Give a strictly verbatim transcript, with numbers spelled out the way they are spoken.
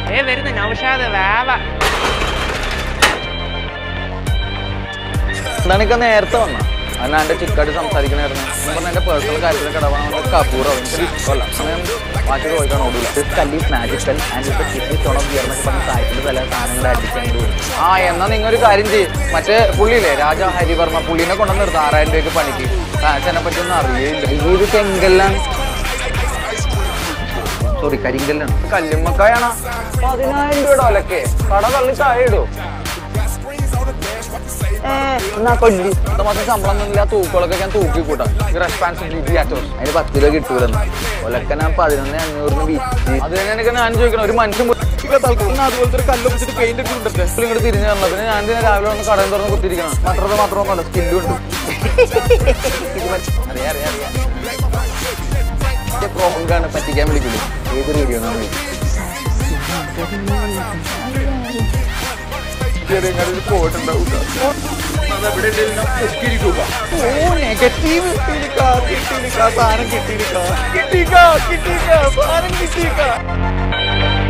ഏ വരുന്ന നൗഷാദ് വാവ. എന്താണിക്ക നേരത്തെ വന്ന അന്നാ എന്റെ ചിക്കായിട്ട് സംസാരിക്കണായിരുന്നു. പറഞ്ഞ എന്റെ പേഴ്സണൽ കാര്യത്തിലൊക്കെ ഇടപെടാൻ കപൂറോ എനിക്ക് ഇഷ്ടമല്ല. അങ്ങനെ മാറ്റി ചോദിക്കാൻ ഓടില്ല. മാജിക്കൽ ആൻഡ് പറഞ്ഞ സാഹിത്യത്തിന്റെ പല സാധനങ്ങൾ അടിച്ചു. ആ എന്നാ നിങ്ങൾ ഒരു കാര്യം ചെയ്യും. മറ്റേ പുള്ളിയില്ലേ രാജാ ഹരിവർമ്മ പുള്ളിനെ കൊണ്ടുവന്ന് നിർത്തും ആറായിരം രൂപയ്ക്ക് പണിക്ക്. ഫാഷനെ പറ്റി ഒന്നും അറിയില്ല. ഇത് ചെങ്കല്ലാണ്, സോറി കരിങ്കല്ലാണ്. കല്ലുമ്മക്കായാണ് പതിനായിരം രൂപയുടെ ഒലക്കെ കട തള്ളി താഴെ ഇടും. എന്നാ കൊല്ലി പത്ത് മാസം ശമ്പളം തന്നില്ല. തൂക്കുകളൊക്കെ ഞാൻ തൂക്കി കൂട്ടാം. റെസ്പോൺസിബിലിറ്റി ആറ്റോസ് അതിന് പത്ത് രൂപ കിട്ടൂലെന്ന്. ഒലക്കെ ഞാൻ പതിനൊന്ന് അഞ്ഞൂറിന് വിറ്റ്. അത് തന്നെ എനിക്ക് ഞാൻ ചോദിക്കണം. ഒരു മനുഷ്യൻ തൽക്കാലം അതുപോലത്തെ ഒരു കല്ലൊപ്പിച്ചിട്ട് പെയിന്റ് ഒക്കെ ഉണ്ട്. ഇങ്ങോട്ട് തിരിഞ്ഞു തരണം. പിന്നെ ഞാൻ ഇതിനെ രാവിലെ വന്ന് കടയിൽ തുറന്ന് കുത്തിരിക്കണം. മാത്രമേ മാത്രമൊന്നുമല്ല സ്കില്ലും ഉണ്ട്. അറിയാം അറിയാം അറിയാം. പ്രോഗ്രാണ് പറ്റിക്കാൻ വിളിക്കില്ല. ഏത് റേഡിയോ പോയിട്ടുണ്ടാവും. നെഗറ്റീവ് സാധനം കിട്ടിയിരിക്കാം കിട്ടിയിരിക്കാം സാധനം കിട്ടിയിരിക്കാം.